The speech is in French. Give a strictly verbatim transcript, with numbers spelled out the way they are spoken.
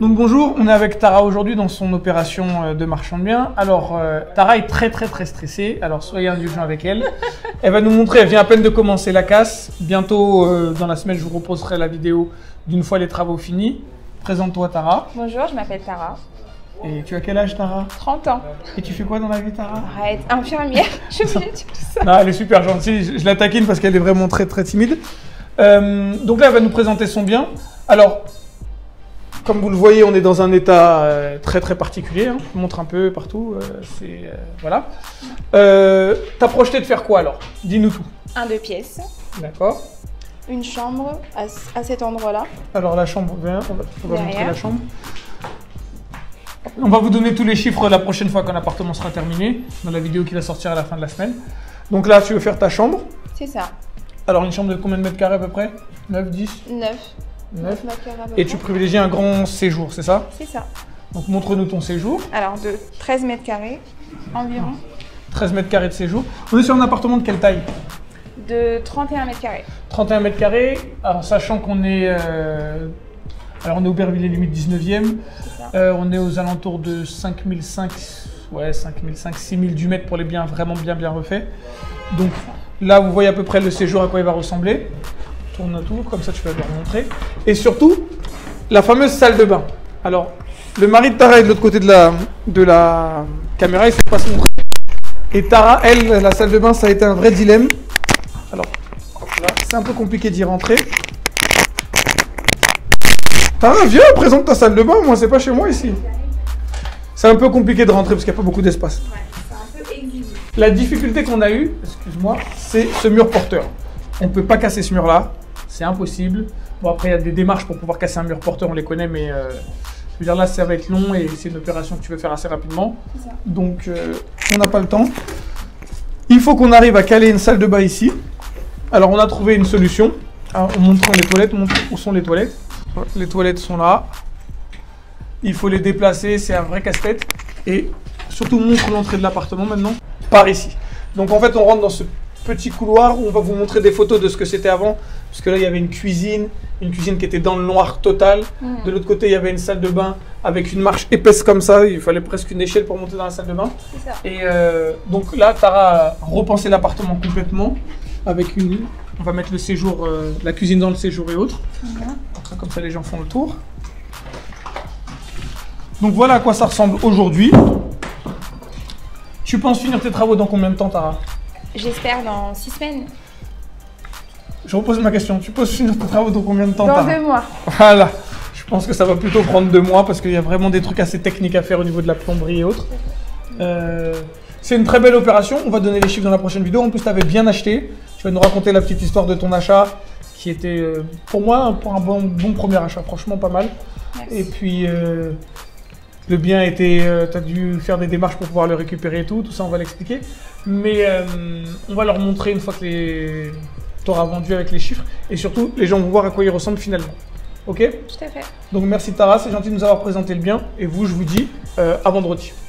Donc bonjour, on est avec Tara aujourd'hui dans son opération de marchand de biens. Alors euh, Tara est très très très stressée, alors soyez indulgents avec elle. Elle va nous montrer, elle vient à peine de commencer la casse. Bientôt euh, dans la semaine je vous reposerai la vidéo d'une fois les travaux finis. Présente-toi Tara. Bonjour, je m'appelle Tara. Et tu as quel âge Tara? trente ans. Et tu fais quoi dans la vie Tara? Arrête, infirmière, je suis obligée de dire ça. Non, elle est super gentille, je, je la taquine parce qu'elle est vraiment très très timide. Euh, donc là elle va nous présenter son bien. Alors, comme vous le voyez, on est dans un état euh, très très particulier. Hein. Je vous montre un peu partout. Euh, c'est euh, voilà. Euh, T'as projeté de faire quoi alors? Dis-nous tout. Un deux pièces. D'accord. Une chambre à, à cet endroit-là. Alors la chambre, viens, on va, on va Derrière. montrer la chambre. On va vous donner tous les chiffres la prochaine fois qu'un appartement sera terminé, dans la vidéo qui va sortir à la fin de la semaine. Donc là, tu veux faire ta chambre. C'est ça. Alors une chambre de combien de mètres carrés à peu près? neuf, dix? neuf. neuf. mètres carrés à peu Et près. tu privilégies un grand séjour, c'est ça? C'est ça. Donc montre-nous ton séjour. Alors de treize mètres carrés environ. treize mètres carrés de séjour. On est sur un appartement de quelle taille? De trente et un mètres carrés. trente et un mètres carrés, alors sachant qu'on est, euh, alors on est Aubervilliers limite dix-neuvième, euh, on est aux alentours de cinq mille cinq cents, ouais, cinq mille cinq cents, six mille du mètre pour les biens vraiment bien bien refaits. Donc là vous voyez à peu près le séjour à quoi il va ressembler. Tourne autour, comme ça tu vas le remontrer. Et surtout, la fameuse salle de bain. Alors, le mari de Tara est de l'autre côté de la, de la caméra, il ne sait pas se montrer. Et Tara, elle, la salle de bain, ça a été un vrai dilemme. Alors, c'est un peu compliqué d'y rentrer. Tara, viens, présente ta salle de bain. Moi, c'est pas chez moi ici. C'est un peu compliqué de rentrer parce qu'il n'y a pas beaucoup d'espace. Ouais, c'est un peu exigu. La difficulté qu'on a eue, excuse-moi, c'est ce mur porteur. On ne peut pas casser ce mur-là. C'est impossible. Bon, après, il y a des démarches pour pouvoir casser un mur porteur, on les connaît, mais euh, je veux dire, là, ça va être long et c'est une opération que tu veux faire assez rapidement. C'est ça. Donc, euh, on n'a pas le temps. Il faut qu'on arrive à caler une salle de bain ici. Alors, on a trouvé une solution. Alors, on montre les toilettes. Montre où sont les toilettes. Les toilettes sont là. Il faut les déplacer. C'est un vrai casse-tête. Et surtout, montre l'entrée de l'appartement maintenant. Par ici. Donc, en fait, on rentre dans ce petit couloir où on va vous montrer des photos de ce que c'était avant. Parce que là, il y avait une cuisine. Une cuisine qui était dans le noir total. Mmh. De l'autre côté, il y avait une salle de bain avec une marche épaisse comme ça. Il fallait presque une échelle pour monter dans la salle de bain. C'est ça. Et euh, donc là, Tara a repensé l'appartement complètement avec une. On va mettre le séjour, euh, la cuisine dans le séjour et autres. Mmh. Comme ça, les gens font le tour. Donc voilà à quoi ça ressemble aujourd'hui. Tu penses finir tes travaux dans combien de temps, Tara? J'espère dans six semaines. Je repose ma question. Tu penses finir tes travaux dans combien de temps, Dans Tara? deux mois. Voilà. Je pense que ça va plutôt prendre deux mois parce qu'il y a vraiment des trucs assez techniques à faire au niveau de la plomberie et autres. Euh, c'est une très belle opération. On va donner les chiffres dans la prochaine vidéo. En plus, tu avais bien acheté. Tu vas nous raconter la petite histoire de ton achat qui était, euh, pour moi, pour un bon, bon premier achat. Franchement, pas mal. Merci. Et puis, euh, le bien était... Euh, tu as dû faire des démarches pour pouvoir le récupérer et tout. Tout ça, on va l'expliquer. Mais euh, on va leur montrer une fois que les... tu auras vendu avec les chiffres. Et surtout, les gens vont voir à quoi il ressemble finalement. Ok? Tout à fait. Donc merci Tara, c'est gentil de nous avoir présenté le bien. Et vous, je vous dis euh, à vendredi.